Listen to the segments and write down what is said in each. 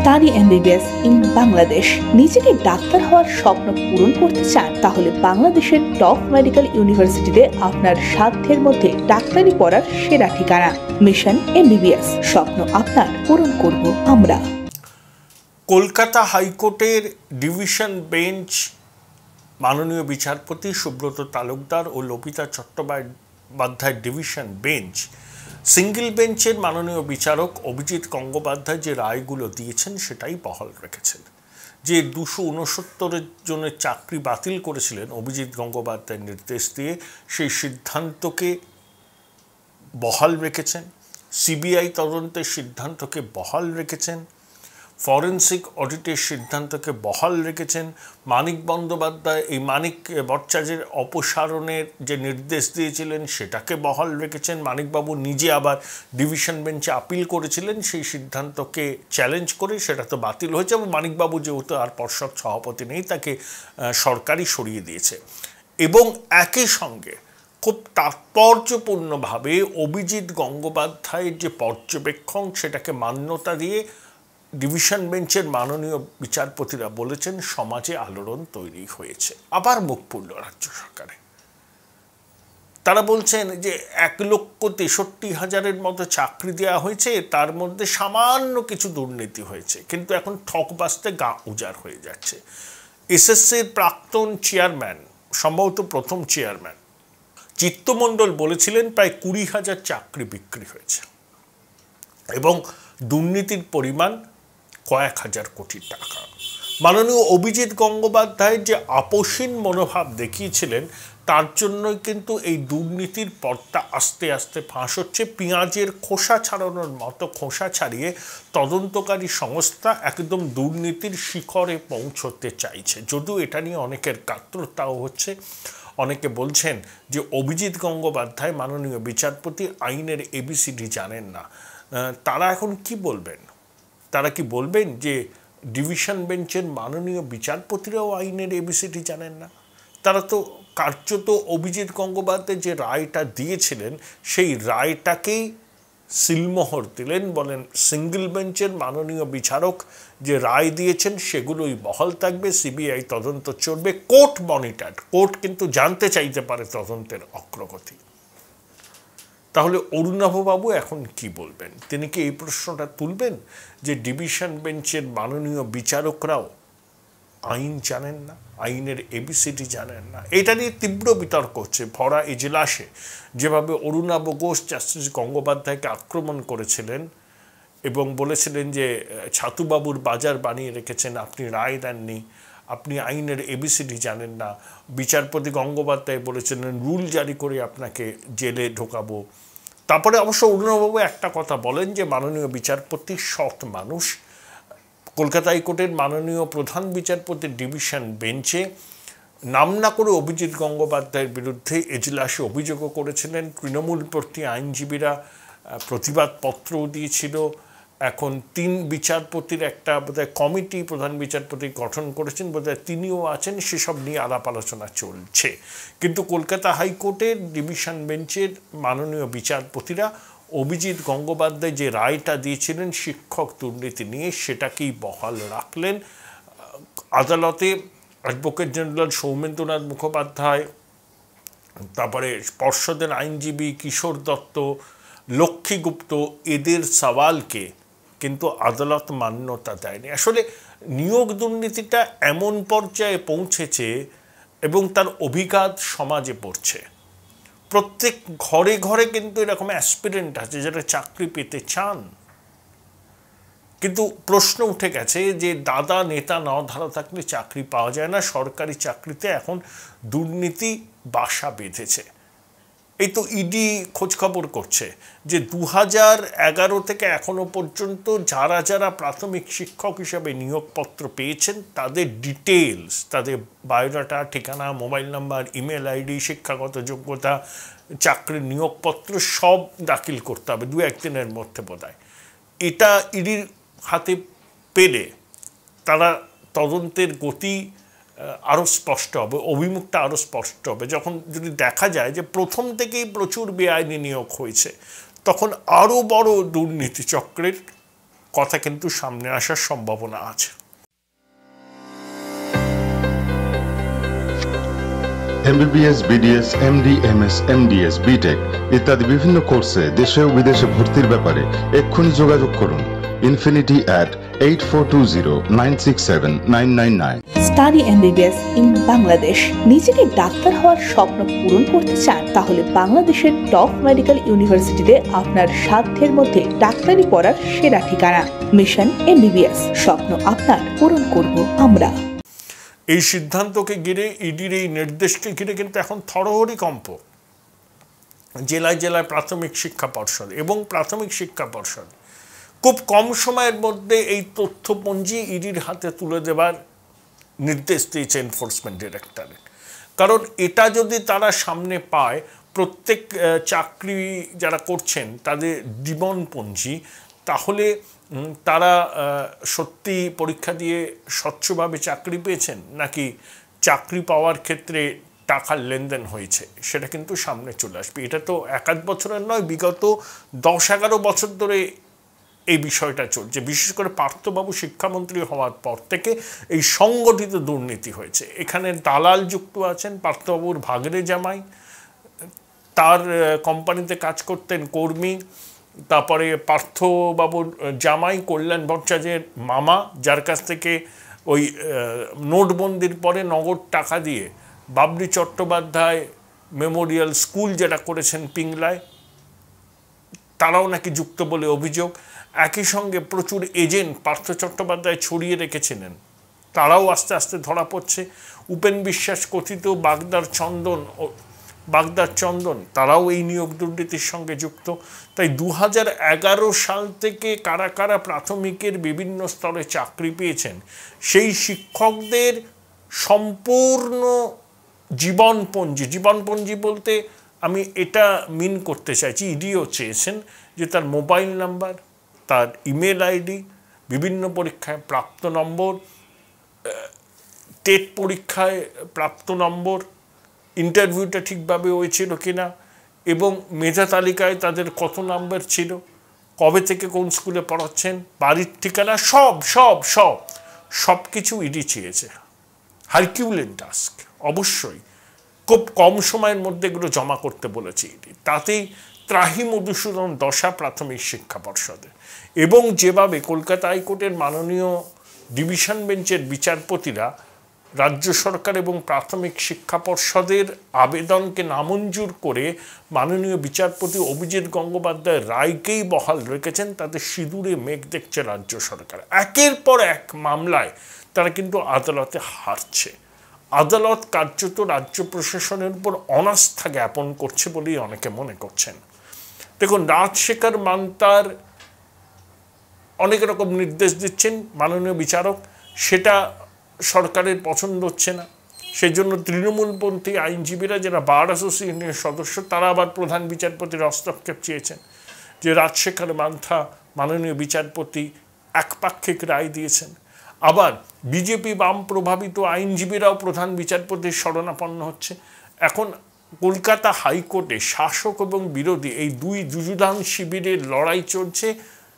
Study MBBS in Bangladesh. নিজেকে ডাক্তার হওয়ার স্বপ্ন পূরণ করতে চান? তাহলে বাংলাদেশের টপ মেডিকেল ইউনিভার্সিটিতে আপনার সাধ্যের মধ্যে ডাক্তারি পড়ার সেরা ঠিকানা মিশন এমবিবিএস। স্বপ্ন আপনার, পূরণ করব আমরা। কলকাতা হাইকোর্টের ডিভিশন বেঞ্চ মাননীয় বিচারপতি সুব্রত তালুকদার ও লবিতা চট্টোপাধ্যায়ের ডিভিশন বেঞ্চ সিঙ্গেল বেঞ্চের মাননীয় বিচারক অভিজিৎ গঙ্গোপাধ্যায় যে রায়গুলো দিয়েছেন সেটাই বহাল রেখেছেন। যে 269 জনের চাকরি বাতিল করেছিলেন অভিজিৎ গঙ্গোপাধ্যায় নির্দেশ দিয়ে, সেই সিদ্ধান্তকে বহাল রেখেছেন। সিবিআই তদন্তের সিদ্ধান্তকে বহাল রেখেছেন। ফরেন্সিক অডিটের সিদ্ধান্তকে বহাল রেখেছেন। মানিক বন্দ্যোপাধ্যায় এই মানিক ভট্টাচার্যের অপসারণের যে নির্দেশ দিয়েছিলেন সেটাকে বহাল রেখেছেন। মানিকবাবু নিজে আবার ডিভিশন বেঞ্চে আপিল করেছিলেন সেই সিদ্ধান্তকে চ্যালেঞ্জ করে, সেটা তো বাতিল হয়েছে এবং মানিকবাবু যেহেতু আর পর্ষদ সভাপতি নেই তাকে সরকারই সরিয়ে দিয়েছে। এবং একই সঙ্গে খুব তাৎপর্যপূর্ণভাবে অভিজিৎ গঙ্গোপাধ্যায়ের যে পর্যবেক্ষণ সেটাকে মান্যতা দিয়ে ডিভিশন বেঞ্চের মাননীয় বিচারপতিরা বলেছেন সমাজে আলোড়ন তৈরি হয়েছে। আবার মুখ পুরল রাজ্য সরকারে। তারা বলছেন যে 1,63,000 মতো চাকরি দেওয়া হয়েছে, তার মধ্যে সামান্য কিছু দুর্নীতি হয়েছে, কিন্তু এখন ঠকবাজতে গা উজাড় হয়ে যাচ্ছে। এসএসসির প্রাক্তন চেয়ারম্যান, সম্ভবত প্রথম চেয়ারম্যান চিত্তমণ্ডল বলেছিলেন প্রায় 20,000 চাকরি বিক্রি হয়েছে এবং দুর্নীতির পরিমাণ কয়েক হাজার কোটি টাকা। মাননীয় অভিজিৎ গঙ্গোপাধ্যায়ের যে আপোষহীন মনোভাব দেখিয়েছিলেন তার জন্যই কিন্তু এই দুর্নীতির পর্দা আস্তে আস্তে ফাঁস হচ্ছে। পেঁয়াজের খোসা ছাড়ানোর মতো খোসা ছাড়িয়ে তদন্তকারী সংস্থা একদম দুর্নীতির শিখরে পৌঁছতে চাইছে। যদিও এটা নিয়ে অনেকের কাতরতাও হচ্ছে। অনেকে বলছেন যে অভিজিৎ গঙ্গোপাধ্যায় মাননীয় বিচারপতি আইনের এবিসিডি জানেন না। তারা এখন কি বলবেন? তারা কি বলবেন যে ডিভিশন বেঞ্চের মাননীয় বিচারপতিরাও আইনের এবিসিডি জানেন না? তারা তো কার্যত অভিজিৎ গঙ্গোপাধ্যায় যে রায়টা দিয়েছিলেন সেই রায়টাকেই সিলমোহর দিলেন, বলেন সিঙ্গেল বেঞ্চের মাননীয় বিচারক যে রায় দিয়েছেন সেগুলোই বহাল থাকবে, সিবিআই তদন্ত চলবে, কোর্ট মনিটর্ড। কোর্ট কিন্তু জানতে চাইতে পারে তদন্তের অগ্রগতি। তাহলে অরুণাভবাবু এখন কি বলবেন? তিনি কি এই প্রশ্নটা তুলবেন যে ডিভিশন বেঞ্চের মাননীয় বিচারকরাও আইন জানেন না, আইনের এবিসিডি জানেন না? এটা নিয়ে তীব্র বিতর্ক হচ্ছে। ভরা এজলাসে যেভাবে অরুণাভ ঘোষ জাস্টিস গঙ্গোপাধ্যায়কে আক্রমণ করেছিলেন এবং বলেছিলেন যে ছাতুবাবুর বাজার বানিয়ে রেখেছেন, আপনি রায় দেননি, আপনি আইনের এবিসিডি জানেন না। বিচারপতি গঙ্গোপাধ্যায় বলেছিলেন রুল জারি করে আপনাকে জেলে ঢোকাবো। তারপরে অবশ্য অরুণাভবাবু একটা কথা বলেন যে মাননীয় বিচারপতি সৎ মানুষ। কলকাতা হাইকোর্টের মাননীয় প্রধান বিচারপতির ডিভিশন বেঞ্চে নাম না করে অভিজিৎ গঙ্গোপাধ্যায়ের বিরুদ্ধে এজলাসে অভিযোগও করেছিলেন। তৃণমূলপন্থী আইনজীবীরা প্রতিবাদপত্রও দিয়েছিল। এখন 3 বিচারপতির একটা বোধহয় কমিটি প্রধান বিচারপতি গঠন করেছেন, বোধহয় তিনিও আছেন, সেসব নিয়ে আলাপ আলোচনা চলছে। কিন্তু কলকাতা হাইকোর্টের ডিভিশন বেঞ্চের মাননীয় বিচারপতিরা অভিজিৎ গঙ্গোপাধ্যায় যে রায়টা দিয়েছিলেন শিক্ষক দুর্নীতি নিয়ে সেটাকেই বহাল রাখলেন। আদালতে অ্যাডভোকেট জেনারেল সৌমেন্দ্রনাথ মুখোপাধ্যায়, তারপরে পর্ষদের আইনজীবী কিশোর দত্ত, লক্ষ্মী গুপ্ত, এদের সওয়ালকে কিন্তু আদালত মান্যতা দেয়নি। আসলে নিয়োগ দুর্নীতিটা এমন পর্যায়ে পৌঁছেছে এবং তার অভিঘাত সমাজে পড়ছে। প্রত্যেক ঘরে ঘরে কিন্তু এরকম অ্যাসপিরেন্ট আছে যারা চাকরি পেতে চান, কিন্তু প্রশ্ন উঠে গেছে যে দাদা নেতা না ধরা থাকলে চাকরি পাওয়া যায় না। সরকারি চাকরিতে এখন দুর্নীতি বাসা বেঁধেছে। এই তো ইডি খোঁজখবর করছে যে 2011 থেকে এখনো পর্যন্ত যারা যারা প্রাথমিক শিক্ষক হিসাবে নিয়োগপত্র পেয়েছেন তাদের ডিটেলস, তাদের বায়োডাটা, ঠিকানা, মোবাইল নাম্বার, ইমেল আইডি, শিক্ষাগত যোগ্যতা, চাকরির নিয়োগপত্র সব দাখিল করতে হবে 2-1 দিনের মধ্যে বোধহয়। এটা ইডির হাতে পেলে তারা তদন্তের গতি আরও স্পষ্ট হবে, অভিমুখটা আরও স্পষ্ট হবে। যখন যদি দেখা যায় যে প্রথম থেকেই প্রচুর বেআইনি নিয়োগ হয়েছে তখন আরও বড় দুর্নীতি চক্রের কথা কিন্তু সামনে আসার সম্ভাবনা আছে। MBBS, BDS, MD, MS, MDS, BTech ইত্যাদি বিভিন্ন কোর্সে দেশে ও বিদেশে ভর্তির ব্যাপারে এক্ষুনি যোগাযোগ করুন infinity@8420967999। Study MBBS in Bangladesh. নিজেকে ডাক্তার হওয়ার স্বপ্ন পূরণ করতে চান? তাহলে বাংলাদেশের টপ মেডিকেল ইউনিভার্সিটিতে আপনার সাধ্যের মধ্যে ডাক্তারি পড়ার সেরা ঠিকানা। মিশন এমবিবিএস, স্বপ্ন আপনার, পূরণ করব আমরা। এই সিদ্ধান্তকে ঘিরে, ইডির এই নির্দেশকে ঘিরে কিন্তু এখন থরহরি কম্প জেলায় জেলায় প্রাথমিক শিক্ষা পর্ষদ এবং প্রাথমিক শিক্ষা পর্ষদ খুব কম সময়ের মধ্যে এই তথ্যপঞ্জি ইডির হাতে তুলে দেবার নির্দেশ দিয়েছে এনফোর্সমেন্ট ডিরেক্টরেট। কারণ এটা যদি তারা সামনে পায়, প্রত্যেক চাকরি যারা করছেন তাদের জীবনপঞ্জি, তাহলে তারা সত্যি পরীক্ষা দিয়ে স্বচ্ছভাবে চাকরি পেয়েছেন নাকি চাকরি পাওয়ার ক্ষেত্রে টাকার লেনদেন হয়েছে সেটা কিন্তু সামনে চলে আসবে। এটা তো এক আধ বছরের নয়, বিগত 10-11 বছর ধরে এই বিষয়টা চলছে। বিশেষ করে পার্থবাবু শিক্ষামন্ত্রী হওয়ার পর থেকে এই সংগঠিত দুর্নীতি হয়েছে। এখানে দালাল যুক্ত আছেন, পার্থবাবুর ভাগরে জামাই, তার কোম্পানিতে কাজ করতেন কর্মী, তারপরে পার্থবাবুর জামাই কল্যাণ ভট্টাচার্যের মামা, যার কাছ থেকে ওই নোটবন্দির পরে নগদ টাকা দিয়ে বাবরি চট্টোপাধ্যায় মেমোরিয়াল স্কুল যেটা করেছেন পিংলায়, তারাও নাকি যুক্ত বলে অভিযোগ। একই সঙ্গে প্রচুর এজেন্ট পার্থ চট্টোপাধ্যায় ছড়িয়ে রেখেছিলেন, তারাও আস্তে আস্তে ধরা পড়ছে। উপেন বিশ্বাস কথিত বাগদার চন্দন, তারাও এই নিয়োগ দুর্নীতির সঙ্গে যুক্ত। তাই 2011 সাল থেকে কারা কারা প্রাথমিকের বিভিন্ন স্তরে চাকরি পেয়েছেন সেই শিক্ষকদের সম্পূর্ণ জীবনপঞ্জি বলতে আমি এটা মিন করতে চাইছি, ইডিও চেয়েছেন যে তার মোবাইল নাম্বার, তার ইমেল আইডি, বিভিন্ন পরীক্ষায় প্রাপ্ত নম্বর, টেট পরীক্ষায় প্রাপ্ত নম্বর, ইন্টারভিউটা ঠিকভাবে হয়েছিল কিনা এবং মেধা তালিকায় তাদের কত নাম্বার ছিল, কবে থেকে কোন স্কুলে পড়াচ্ছেন, বাড়ির ঠিকানা, সব কিছু ইডি চেয়েছে। হারকিউলিন টাস্ক, অবশ্যই খুব কম সময়ের মধ্যে এগুলো জমা করতে বলেছে ইডি। তাতেই ত্রাহি মধুসূদন দশা প্রাথমিক শিক্ষা পর্ষদে। এবং যেভাবে কলকাতা হাইকোর্টের মাননীয় ডিভিশন বেঞ্চের বিচারপতিরা রাজ্য সরকার এবং প্রাথমিক শিক্ষা পর্ষদের আবেদনকে নামঞ্জুর করে মাননীয় বিচারপতি অভিজিৎ গঙ্গোপাধ্যায় রায়কেই বহাল রেখেছেন, তাদের সিঁদুরে মেঘ দেখছে রাজ্য সরকার। একের পর এক মামলায় তারা কিন্তু আদালতে হারছে। আদালত কার্যত রাজ্য প্রশাসনের উপর অনাস্থা জ্ঞাপন করছে বলেই অনেকে মনে করছেন। দেখুন, রাজশেখর মান্তার অনেক রকম নির্দেশ দিচ্ছেন মাননীয় বিচারক, সেটা সরকারের পছন্দ হচ্ছে না। সেই জন্য তৃণমূলপন্থী আইনজীবীরা যারা বার অ্যাসোসিয়েশনের সদস্য, তারা আবার প্রধান বিচারপতির হস্তক্ষেপ চেয়েছেন যে রাজশেখর মান্থা মাননীয় বিচারপতি একপাক্ষিক রায় দিয়েছেন। আবার বিজেপি বাম প্রভাবিত আইনজীবীরাও প্রধান বিচারপতির শরণাপন্ন হচ্ছে। এখন কলকাতা হাইকোর্টে শাসক এবং বিরোধী এই দুই যুযুধান শিবিরের লড়াই চলছে।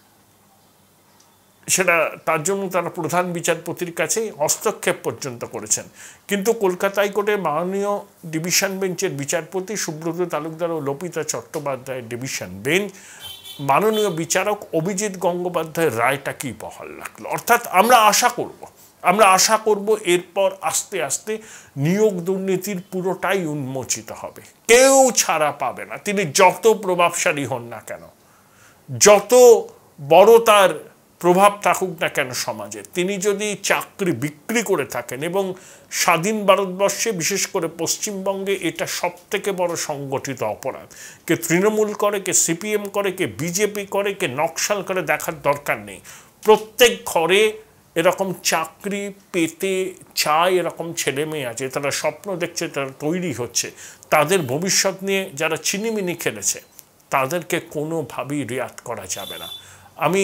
সেটা তার জন্য তারা প্রধান বিচারপতির কাছে হস্তক্ষেপ পর্যন্ত করেছেন। কিন্তু কলকাতা হাইকোর্টের মাননীয় ডিভিশন বেঞ্চের বিচারপতি সুব্রত তালুকদার ও লপিতা চট্টোপাধ্যায়ের ডিভিশন বেঞ্চ মাননীয় বিচারক অভিজিৎ গঙ্গোপাধ্যায়ের রায়টা কি বহাল রাখলো। অর্থাৎ আমরা আশা করব এরপর আস্তে আস্তে নিয়োগ দুর্নীতির পুরোটাই উন্মোচিত হবে, কেউ ছাড়া পাবে না। তিনি যত প্রভাবশালী হন না কেন, যত বড় তার প্রভাব থাকুক না কেন সমাজে, তিনি যদি চাকরি বিক্রি করে থাকেন, এবং স্বাধীন ভারতবর্ষে বিশেষ করে পশ্চিমবঙ্গে এটা সবথেকে বড় সংগঠিত অপরাধ। কে তৃণমূল করে, কে সিপিএম করে, কে বিজেপি করে, কে নকশাল করে, দেখার দরকার নেই। প্রত্যেক ঘরে এরকম চাকরি পেতে চায় এরকম ছেলে মেয়ে আছে, তারা স্বপ্ন দেখছে, তারা তৈরি হচ্ছে। তাদের ভবিষ্যৎ নিয়ে যারা চিনিমিনি খেলেছে তাদেরকে কোনোভাবেই রেয়াত করা যাবে না। আমি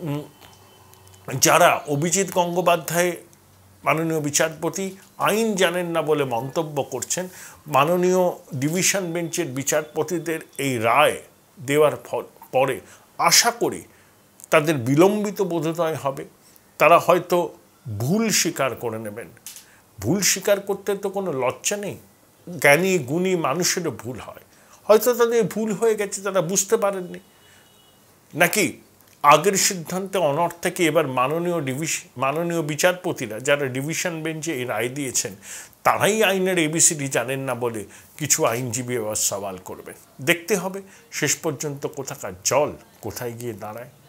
যারা অভিজিৎ গঙ্গোপাধ্যায় মাননীয় বিচারপতি আইন জানেন না বলে মন্তব্য করছেন, মাননীয় ডিভিশন বেঞ্চের বিচারপতিদের এই রায় দেওয়ার পরে আশা করি তাদের বিলম্বিত বোধোদয় হবে, তারা হয়তো ভুল স্বীকার করে নেবেন। ভুল স্বীকার করতে তো কোনো লজ্জা নেই, জ্ঞানী গুণী মানুষেরও ভুল হয়, হয়তো তাদের ভুল হয়ে গেছে, তারা বুঝতে পারেননি। নাকি আগের সিদ্ধান্তে অনড় থেকে এবার মাননীয় বিচারপতিরা যারা ডিভিশন বেঞ্চে এই রায় দিয়েছেন তারাই আইনের এবিসিডি জানেন না বলে কিছু আইনজীবী এবার সওয়াল করবেন। দেখতে হবে শেষ পর্যন্ত কোথাকার জল কোথায় গিয়ে দাঁড়ায়।